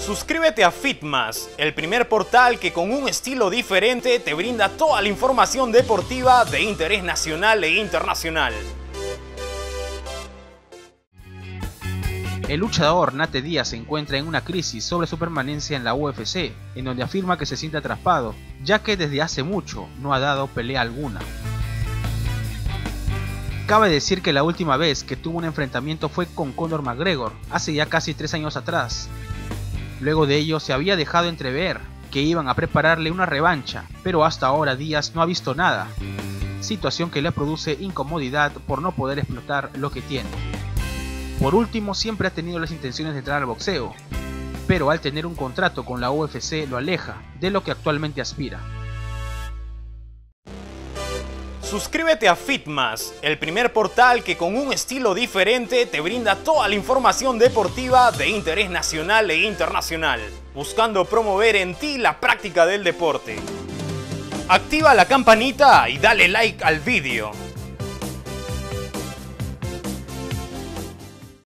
Suscríbete a Fitmas, el primer portal que con un estilo diferente te brinda toda la información deportiva de interés nacional e internacional. El luchador Nate Diaz se encuentra en una crisis sobre su permanencia en la UFC, en donde afirma que se siente atrapado, ya que desde hace mucho no ha dado pelea alguna. Cabe decir que la última vez que tuvo un enfrentamiento fue con Conor McGregor, hace ya casi 3 años atrás. Luego de ello se había dejado entrever que iban a prepararle una revancha, pero hasta ahora Diaz no ha visto nada, situación que le produce incomodidad por no poder explotar lo que tiene. Por último, siempre ha tenido las intenciones de entrar al boxeo, pero al tener un contrato con la UFC lo aleja de lo que actualmente aspira. Suscríbete a Fitmas, el primer portal que con un estilo diferente te brinda toda la información deportiva de interés nacional e internacional, buscando promover en ti la práctica del deporte. Activa la campanita y dale like al vídeo.